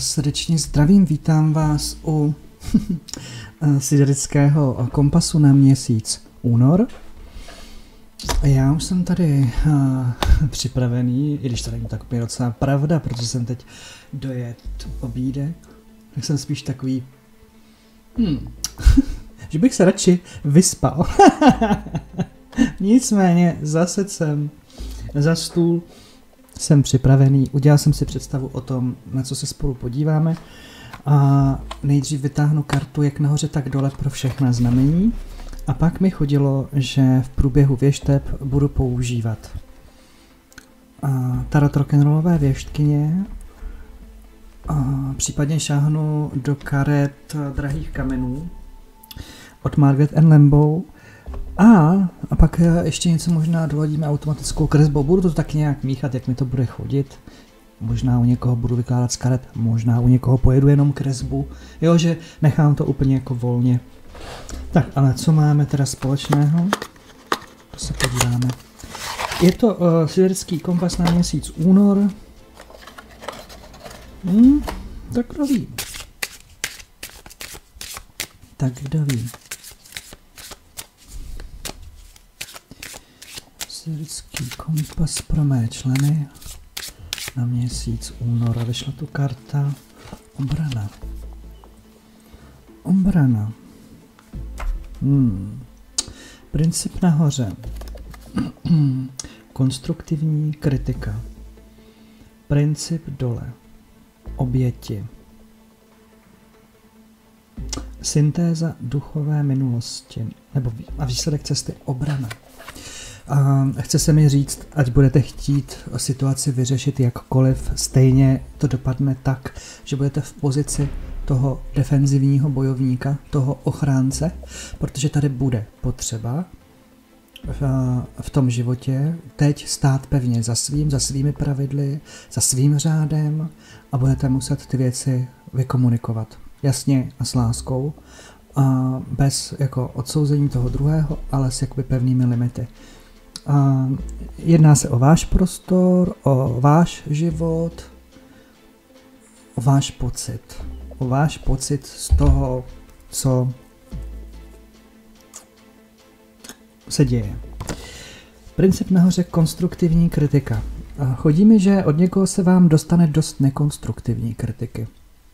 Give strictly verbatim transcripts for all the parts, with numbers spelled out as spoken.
vás srdečně zdravím, vítám vás u Siderického kompasu na měsíc únor. Já už jsem tady uh, připravený, i když to není tak docela pravda, protože jsem teď dojet obídek, tak jsem spíš takový, hmm, že bych se radši vyspal. Nicméně zase jsem za stůl, jsem připravený, udělal jsem si představu o tom, na co se spolu podíváme a nejdřív vytáhnu kartu jak nahoře, tak dole pro všechna znamení a pak mi chodilo, že v průběhu věšteb budu používat a tarot rock'n'rollové věštkyně a případně šáhnu do karet drahých kamenů od Margaret Ann Lambo. A, a pak ještě něco možná doladíme automatickou kresbou. Budu to tak nějak míchat, jak mi to bude chodit. Možná u někoho budu vykládat z karet, možná u někoho pojedu jenom kresbu. Jo, že nechám to úplně jako volně. Tak, ale co máme teda společného? To se podíváme. Je to uh, Siderický kompas na měsíc únor. Hmm, tak kdo ví? Tak kdo ví? Siderický kompas pro mé členy na měsíc únor. Vyšla tu karta obrana. Obrana. Hmm. Princip nahoře. Konstruktivní kritika. Princip dole. Oběti. Syntéza duchové minulosti. Nebo a výsledek cesty obrana. A chce se mi říct, ať budete chtít situaci vyřešit jakkoliv, stejně to dopadne tak, že budete v pozici toho defenzivního bojovníka, toho ochránce, protože tady bude potřeba v, v tom životě teď stát pevně za svým, za svými pravidly, za svým řádem a budete muset ty věci vykomunikovat jasně a s láskou a bez jako odsouzení toho druhého, ale s jakoby pevnými limity. A jedná se o váš prostor, o váš život, o váš pocit. O váš pocit z toho, co se děje. Princip nahoře konstruktivní kritika. A chodí mi, že od někoho se vám dostane dost nekonstruktivní kritiky,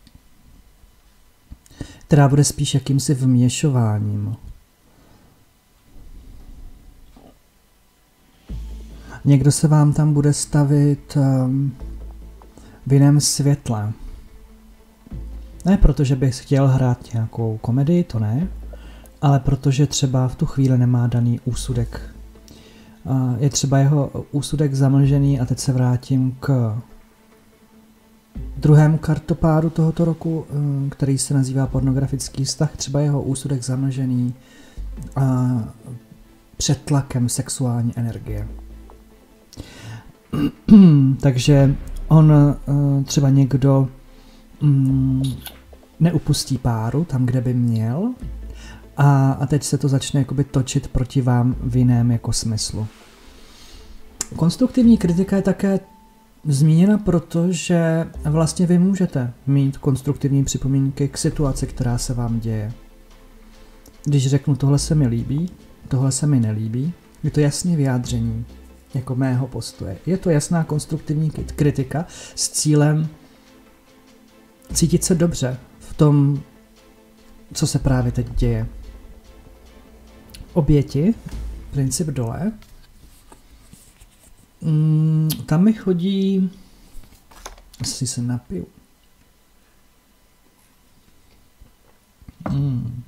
která bude spíš jakýmsi vměšováním. Někdo se vám tam bude stavit um, v jiném světle. Ne protože bych chtěl hrát nějakou komedii, to ne, ale protože třeba v tu chvíli nemá daný úsudek. Uh, je třeba jeho úsudek zamlžený a teď se vrátím k druhému kartopádu tohoto roku, um, který se nazývá pornografický vztah. Třeba jeho úsudek zamlžený uh, před tlakem sexuální energie. Takže on třeba někdo mm, neupustí páru tam, kde by měl a, a teď se to začne jakoby točit proti vám v jiném jako smyslu. Konstruktivní kritika je také zmíněna, protože vlastně vy můžete mít konstruktivní připomínky k situaci, která se vám děje. Když řeknu tohle se mi líbí, tohle se mi nelíbí, je to jasně vyjádření jako mého postoje. Je to jasná konstruktivní kritika s cílem cítit se dobře v tom, co se právě teď děje. Oběti, princip dole, mm, tam mi chodí, asi se napiju. Mm.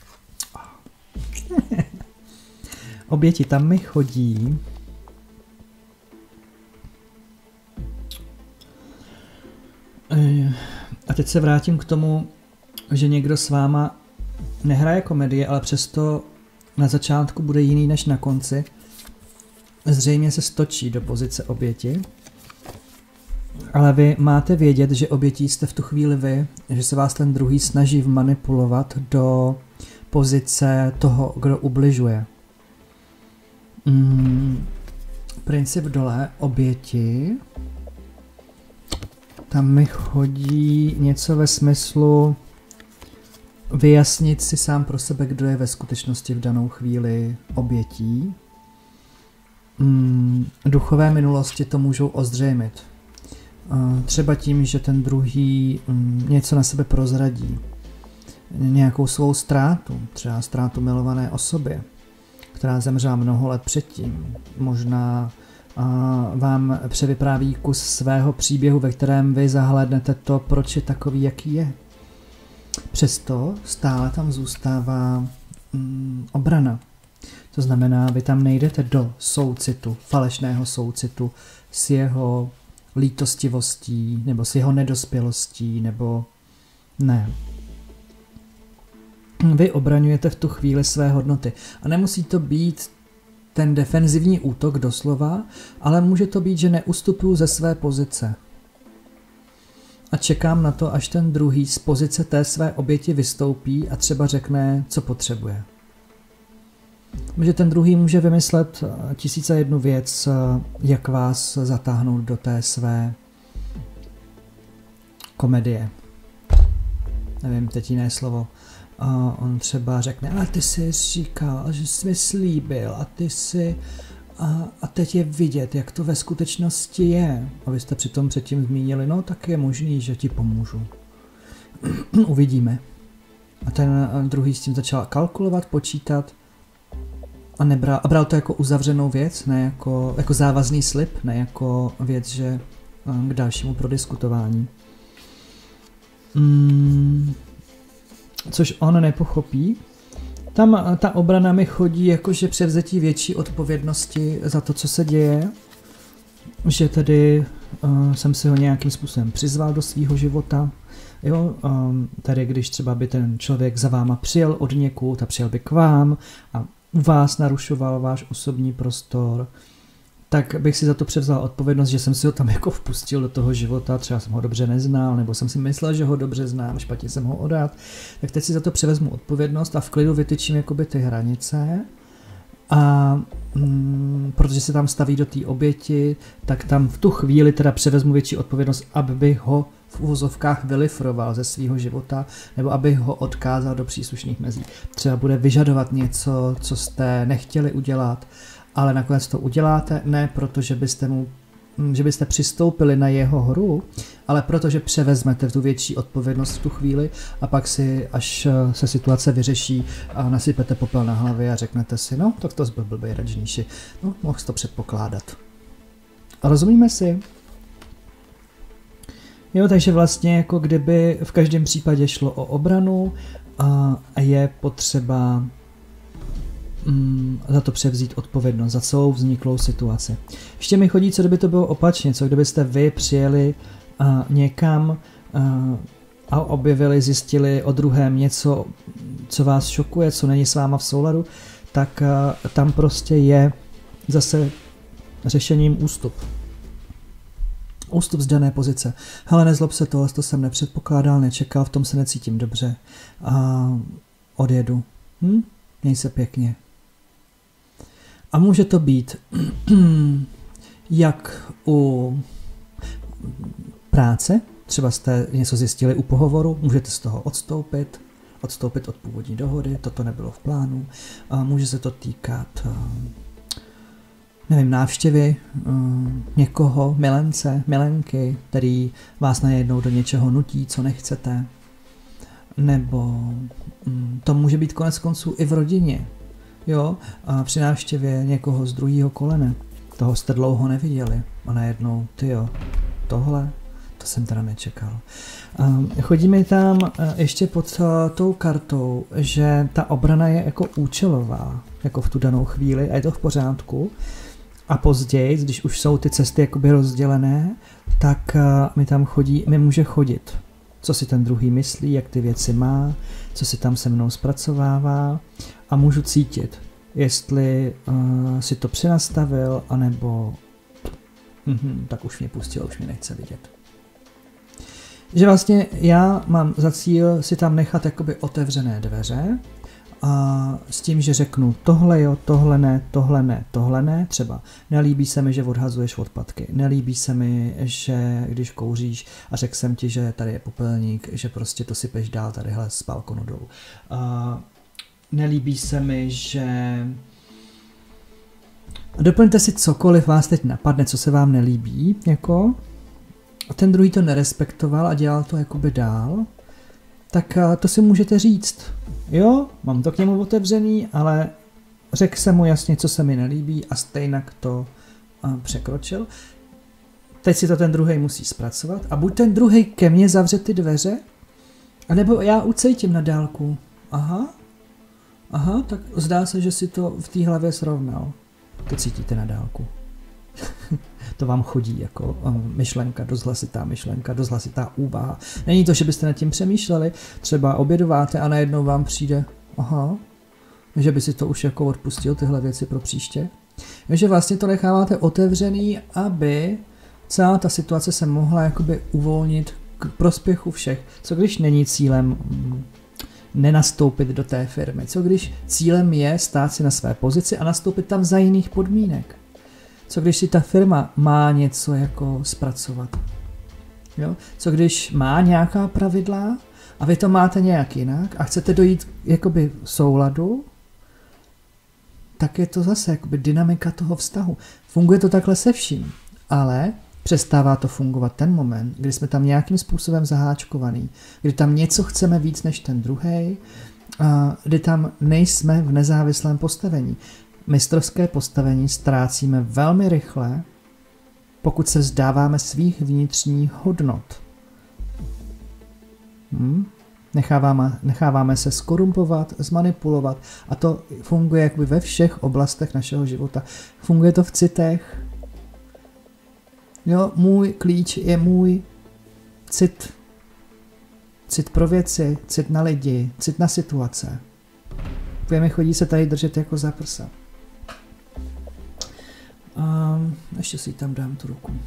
Oběti, tam mi chodí a teď se vrátím k tomu, že někdo s váma nehraje komedie, ale přesto na začátku bude jiný než na konci. Zřejmě se stočí do pozice oběti, ale vy máte vědět, že obětí jste v tu chvíli vy, že se vás ten druhý snaží vmanipulovat do pozice toho, kdo ubližuje. Mm, princip dole, oběti. tam mi chodí něco ve smyslu vyjasnit si sám pro sebe, kdo je ve skutečnosti v danou chvíli obětí. Mm, duchové minulosti to můžou ozřejmit. Uh, třeba tím, že ten druhý um, něco na sebe prozradí. Nějakou svou ztrátu, třeba ztrátu milované osoby, která zemřela mnoho let předtím. Možná uh, vám převypráví kus svého příběhu, ve kterém vy zahlédnete to, proč je takový, jaký je. Přesto stále tam zůstává um, obrana. To znamená, vy tam nejdete do soucitu, falešného soucitu s jeho lítostivostí, nebo s jeho nedospělostí, nebo ne. Vy obraňujete v tu chvíli své hodnoty. A nemusí to být ten defenzivní útok doslova, ale může to být, že neustupuju ze své pozice. A čekám na to, až ten druhý z pozice té své oběti vystoupí a třeba řekne, co potřebuje. Že ten druhý může vymyslet tisíce jednu věc, jak vás zatáhnout do té své komedie. Nevím, teď jiné slovo. A on třeba řekne, a ty jsi říkal, že jsi mi slíbil, a ty jsi... A, a teď je vidět, jak to ve skutečnosti je. A vy jste přitom předtím zmínili, no tak je možný, že ti pomůžu. Uvidíme. A ten druhý s tím začal kalkulovat, počítat a, nebral, a bral to jako uzavřenou věc, ne jako, jako závazný slib, ne jako věc, že k dalšímu prodiskutování. Hmm, což on nepochopí. Tam ta obrana mi chodí jakože převzetí větší odpovědnosti za to, co se děje, že tedy uh, jsem si ho nějakým způsobem přizval do svého života. Jo, um, tady když třeba by ten člověk za váma přijel od někud a přijel by k vám a u vás narušoval váš osobní prostor, tak bych si za to převzal odpovědnost, že jsem si ho tam jako vpustil do toho života, třeba jsem ho dobře neznal, nebo jsem si myslel, že ho dobře znám, špatně jsem ho odhad, tak teď si za to převezmu odpovědnost a v klidu vytyčím jakoby ty hranice a mm, protože se tam staví do té oběti, tak tam v tu chvíli teda převezmu větší odpovědnost, aby bych ho v uvozovkách vylifroval ze svého života, nebo aby ho odkázal do příslušných mezí. Třeba bude vyžadovat něco, co jste nechtěli udělat, ale nakonec to uděláte, ne protože byste mu, že byste přistoupili na jeho hru, ale protože převezmete tu větší odpovědnost v tu chvíli a pak si, až se situace vyřeší, a nasypete popel na hlavě a řeknete si, no, tak to zbyl blbej radžníši, no, mohl jsi to předpokládat. A rozumíme si? Jo, takže vlastně jako kdyby v každém případě šlo o obranu a, a je potřeba mm, za to převzít odpovědnost, za celou vzniklou situaci. Ještě mi chodí, co kdyby to bylo opačně, co kdybyste vy přijeli uh, někam uh, a objevili, zjistili o druhém něco, co vás šokuje, co není s váma v souladu, tak uh, tam prostě je zase řešením ústup. Ústup z dané pozice. Hele, nezlob se, tohle to jsem nepředpokládal, nečekal, v tom se necítím dobře. A odjedu. Hm? Měj se pěkně. A může to být jak u práce, třeba jste něco zjistili u pohovoru, můžete z toho odstoupit, odstoupit od původní dohody, toto nebylo v plánu. A může se to týkat nevím, návštěvy uh, někoho, milence, milenky, který vás najednou do něčeho nutí, co nechcete. Nebo um, to může být konec konců i v rodině. Jo, a při návštěvě někoho z druhého kolene. Toho jste dlouho neviděli. A najednou, tyjo, tohle, to jsem teda nečekal. Um, chodí mi tam uh, ještě pod uh, tou kartou, že ta obrana je jako účelová, jako v tu danou chvíli a je to v pořádku. A později, když už jsou ty cesty jakoby rozdělené, tak uh, mi tam chodí, mi může chodit, co si ten druhý myslí, jak ty věci má, co si tam se mnou zpracovává a můžu cítit, jestli uh, si to přinastavil, anebo mm, tak už mě pustil, už mě nechce vidět. Že vlastně já mám za cíl si tam nechat jakoby otevřené dveře a s tím, že řeknu tohle jo, tohle ne, tohle ne, tohle ne, třeba nelíbí se mi, že odhazuješ odpadky, nelíbí se mi, že když kouříš a řekl jsem ti, že tady je popelník, že prostě to sypeš dál tadyhle z balkonu dolů. A nelíbí se mi, že... Doplňte si cokoliv vás teď napadne, co se vám nelíbí, jako... A ten druhý to nerespektoval a dělal to jakoby dál, tak to si můžete říct. Jo, mám to k němu otevřený, ale řekl jsem mu jasně, co se mi nelíbí a stejnak to a, překročil. Teď si to ten druhý musí zpracovat a buď ten druhý ke mně zavře ty dveře, anebo já ucejtím na dálku. Aha, aha, tak zdá se, že si to v té hlavě srovnal. To cítíte na dálku. To vám chodí jako myšlenka, dost hlasitá myšlenka, dost hlasitá úvaha. Není to, že byste nad tím přemýšleli, třeba obědváte a najednou vám přijde, aha, že by si to už jako odpustil tyhle věci pro příště. Takže vlastně to necháváte otevřený, aby celá ta situace se mohla jakoby uvolnit k prospěchu všech. Co když není cílem nenastoupit do té firmy? Co když cílem je stát si na své pozici a nastoupit tam za jiných podmínek? Co když si ta firma má něco jako zpracovat? Jo? Co když má nějaká pravidla a vy to máte nějak jinak a chcete dojít jakoby souladu, tak je to zase jakoby dynamika toho vztahu. Funguje to takhle se vším, ale přestává to fungovat ten moment, kdy jsme tam nějakým způsobem zaháčkovaný, kdy tam něco chceme víc než ten druhej, kdy tam nejsme v nezávislém postavení. Mistrovské postavení ztrácíme velmi rychle, pokud se vzdáváme svých vnitřních hodnot. Hm? Necháváme, necháváme se skorumpovat, zmanipulovat a to funguje jakoby ve všech oblastech našeho života. Funguje to v citech. Jo, můj klíč je můj cit. Cit pro věci, cit na lidi, cit na situace. Mi chodí se tady držet jako za prsa. A ještě si tam dám tu ruku.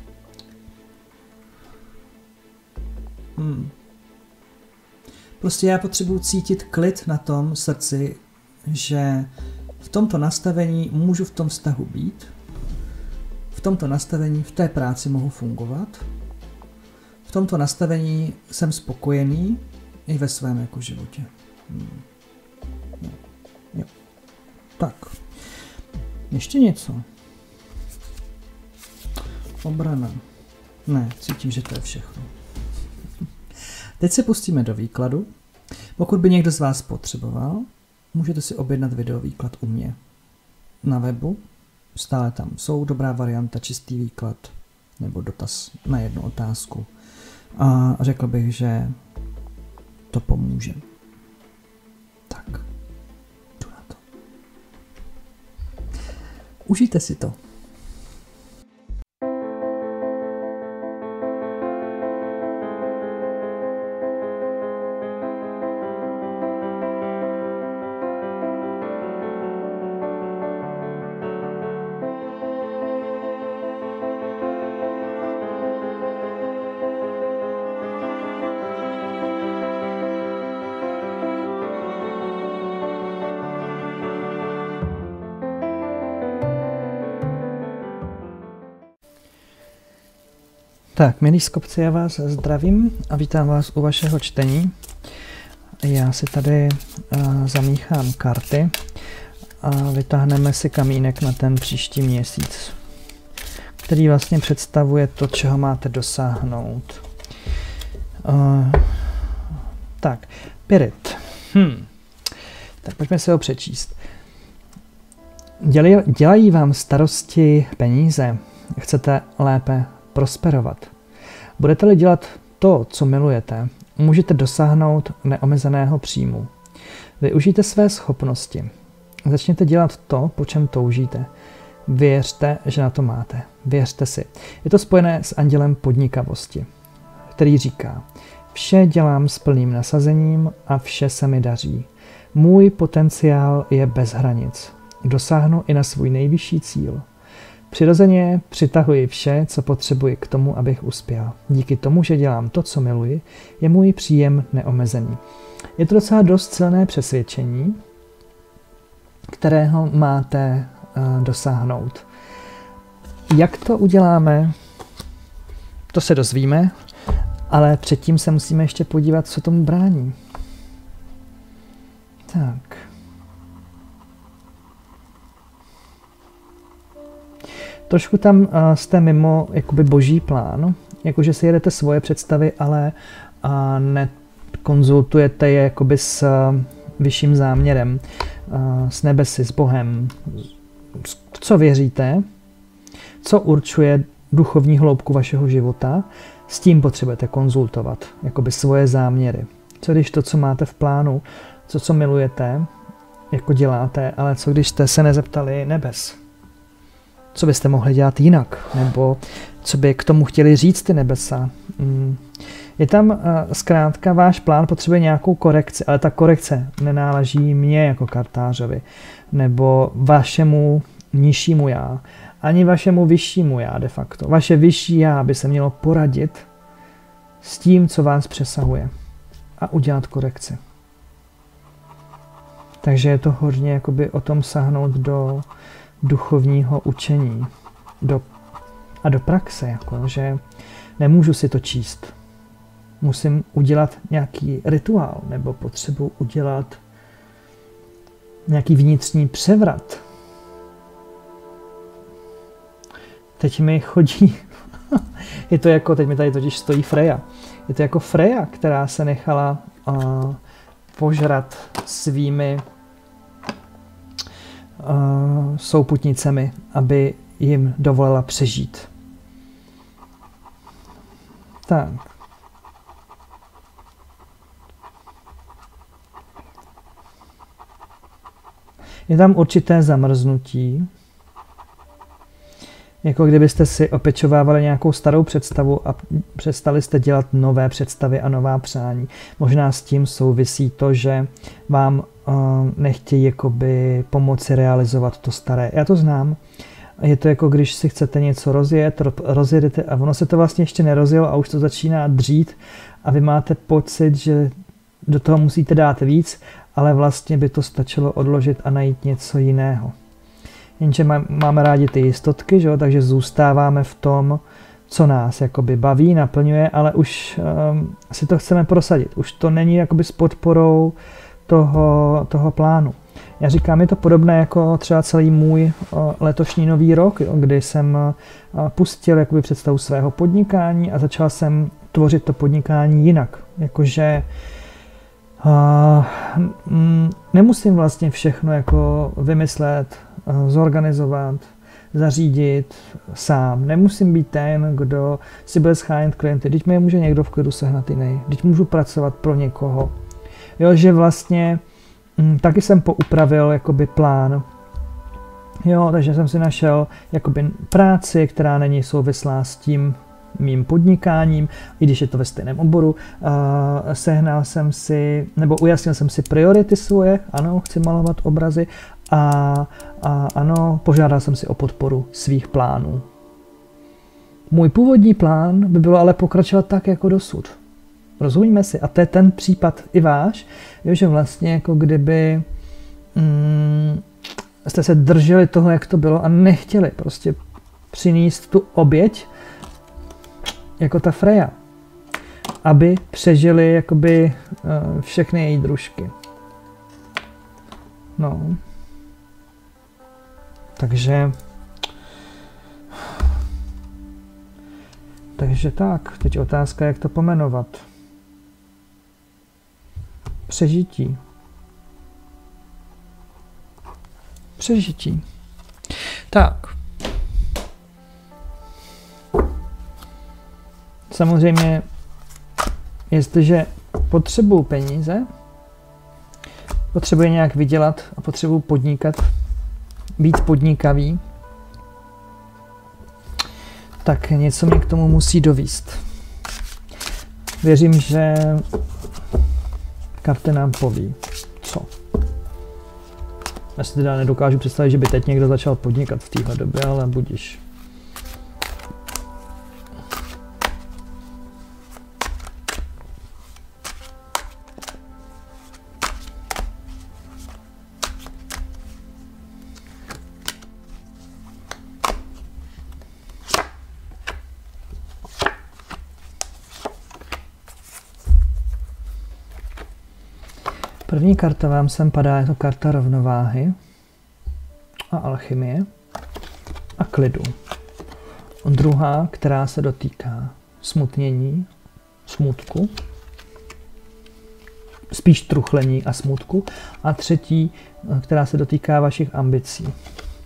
Hmm. Prostě já potřebuji cítit klid na tom srdci, že v tomto nastavení můžu v tom vztahu být, v tomto nastavení v té práci mohu fungovat, v tomto nastavení jsem spokojený i ve svém jako životě. Hmm. Jo. Jo. Tak. Ještě něco. Obrana. Ne, cítím, že to je všechno. Teď se pustíme do výkladu. Pokud by někdo z vás potřeboval, můžete si objednat videovýklad u mě na webu. Stále tam jsou dobrá varianta, čistý výklad nebo dotaz na jednu otázku. A řekl bych, že to pomůže. Tak, jdu na to. Užijte si to. Tak, milí skopci, já vás zdravím a vítám vás u vašeho čtení. Já si tady uh, zamíchám karty a vytáhneme si kamínek na ten příští měsíc, který vlastně představuje to, čeho máte dosáhnout. Uh, tak, Pirit. Hm. Tak pojďme se ho přečíst. Dělají, dělají vám starosti peníze? Chcete lépe prosperovat? Budete-li dělat to, co milujete, můžete dosáhnout neomezeného příjmu. Využijte své schopnosti. Začněte dělat to, po čem toužíte. Věřte, že na to máte. Věřte si. Je to spojené s andělem podnikavosti, který říká: vše dělám s plným nasazením a vše se mi daří. Můj potenciál je bez hranic. Dosáhnu i na svůj nejvyšší cíl. Přirozeně přitahuji vše, co potřebuji k tomu, abych uspěl. Díky tomu, že dělám to, co miluji, je můj příjem neomezený. Je to docela dost silné přesvědčení, kterého máte uh, dosáhnout. Jak to uděláme, to se dozvíme, ale předtím se musíme ještě podívat, co tomu brání. Tak. Trošku tam uh, jste mimo jakoby boží plán, jakože si jedete svoje představy, ale uh, nekonzultujete je jakoby s uh, vyšším záměrem, uh, s nebesy, s Bohem. Co věříte, co určuje duchovní hloubku vašeho života, s tím potřebujete konzultovat, jakoby svoje záměry. Co když to, co máte v plánu, co, co milujete, jako děláte, ale co když jste se nezeptali nebes? Co byste mohli dělat jinak? Nebo co by k tomu chtěli říct ty nebesa? Je tam zkrátka, váš plán potřebuje nějakou korekci, ale ta korekce nenáleží mně jako kartářovi, nebo vašemu nižšímu já, ani vašemu vyššímu já de facto. Vaše vyšší já by se mělo poradit s tím, co vás přesahuje a udělat korekci. Takže je to hodně jakoby o tom sahnout do duchovního učení do, a do praxe, jako, že nemůžu si to číst. Musím udělat nějaký rituál nebo potřebuji udělat nějaký vnitřní převrat. Teď mi chodí, je to jako, teď mi tady totiž stojí Freja, je to jako Freja, která se nechala uh, požrat svými uh, souputnicemi, aby jim dovolila přežít. Tak. Je tam určité zamrznutí, jako kdybyste si opečovávali nějakou starou představu a přestali jste dělat nové představy a nová přání. Možná s tím souvisí to, že vám uh, nechtějí jakoby pomoci realizovat to staré. Já to znám. Je to jako když si chcete něco rozjet, rozjedete a ono se to vlastně ještě nerozjelo a už to začíná dřít a vy máte pocit, že do toho musíte dát víc, ale vlastně by to stačilo odložit a najít něco jiného. Jenže máme rádi ty jistotky, že jo? Takže zůstáváme v tom, co nás jakoby baví, naplňuje, ale už um, si to chceme prosadit. Už to není jakoby s podporou toho, toho plánu. Já říkám, je to podobné jako třeba celý můj uh, letošní nový rok, jo? Kdy jsem uh, pustil jakoby představu svého podnikání a začal jsem tvořit to podnikání jinak. Jakože uh, mm, nemusím vlastně všechno jako vymyslet, zorganizovat, zařídit sám. Nemusím být ten, kdo si bude schánět klienty. Teď mi je může někdo v klidu sehnat jiný. Teď můžu pracovat pro někoho. Jo, že vlastně m, taky jsem poupravil jakoby plán. Jo, takže jsem si našel jakoby práci, která není souvislá s tím mým podnikáním, i když je to ve stejném oboru. Uh, sehnal jsem si, nebo ujasnil jsem si priority svoje, ano, chci malovat obrazy, a, a ano, požádal jsem si o podporu svých plánů. Můj původní plán by bylo ale pokračovat tak, jako dosud. Rozumíme si? A to je ten případ i váš, jo, že vlastně jako kdyby mm, jste se drželi toho, jak to bylo a nechtěli prostě přinést tu oběť, jako ta Freja, aby přežili jakoby uh, všechny její družky. No. Takže takže tak, teď otázka, jak to pomenovat. Přežití. Přežití. Tak. Samozřejmě, jestliže potřebuji peníze, potřebuji nějak vydělat a potřebuji podnikat, být podnikavý, tak něco mě k tomu musí dovíst. Věřím, že karty nám poví, co. Já si teda nedokážu představit, že by teď někdo začal podnikat v téhle době, ale budiš. První karta vám sem padá jako karta rovnováhy a alchymie a klidu. Druhá, která se dotýká smutnění, smutku, spíš truchlení a smutku. A třetí, která se dotýká vašich ambicí.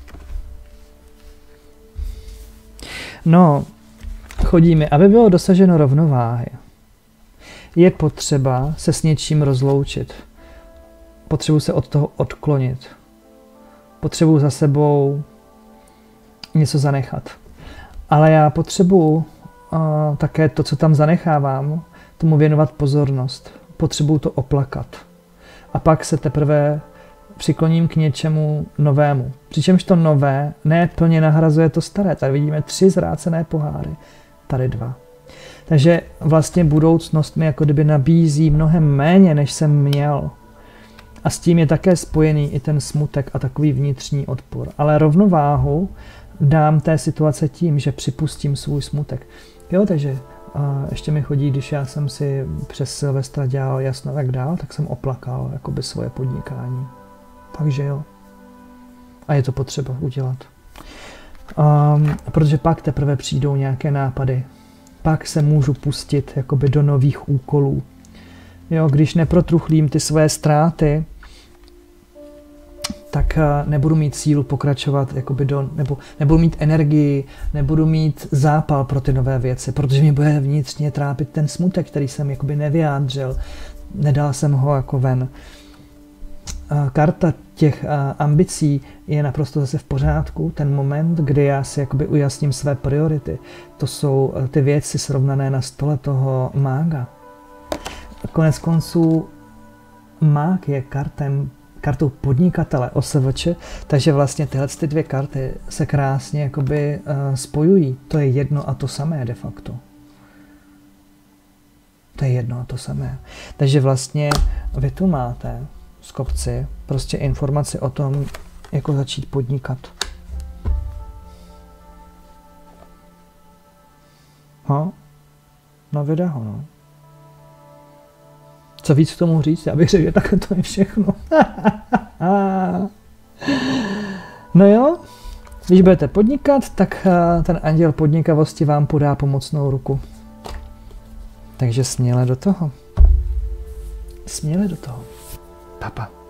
No, chodí mi, aby bylo dosaženo rovnováhy, je potřeba se s něčím rozloučit. Potřebuji se od toho odklonit. Potřebuji za sebou něco zanechat. Ale já potřebuji uh, také to, co tam zanechávám, tomu věnovat pozornost. Potřebuji to oplakat. A pak se teprve přikloním k něčemu novému. Přičemž to nové ne plně nahrazuje to staré. Tady vidíme tři zrácené poháry. Tady dva. Takže vlastně budoucnost mi jako kdyby nabízí mnohem méně, než jsem měl. A s tím je také spojený i ten smutek a takový vnitřní odpor. Ale rovnováhu dám té situace tím, že připustím svůj smutek. Jo, takže a ještě mi chodí, když já jsem si přes Silvestra dělal jasno tak dál, tak jsem oplakal jakoby svoje podnikání. Takže jo. A je to potřeba udělat. Um, protože pak teprve přijdou nějaké nápady. Pak se můžu pustit jakoby do nových úkolů. Jo, když neprotruchlím ty své ztráty, tak nebudu mít sílu pokračovat, jakoby do, nebo nebudu mít energii, nebudu mít zápal pro ty nové věci, protože mi bude vnitřně trápit ten smutek, který jsem jakoby nevyjádřil, nedal jsem ho jako ven. Karta těch ambicí je naprosto zase v pořádku, ten moment, kdy já si jakoby ujasním své priority. To jsou ty věci srovnané na stole toho mága. Konec konců mák je kartem, kartou podnikatele, O S V Č, takže vlastně tyhle ty dvě karty se krásně jakoby uh, spojují. To je jedno a to samé de facto. To je jedno a to samé. Takže vlastně vy tu máte, skopci, prostě informaci o tom, jako začít podnikat. No, no vydá ho, no. Co víc k tomu říct? Já bych řekl, že takhle to je všechno. No jo, když budete podnikat, tak ten anděl podnikavosti vám podá pomocnou ruku. Takže směle do toho. Směle do toho. Papa.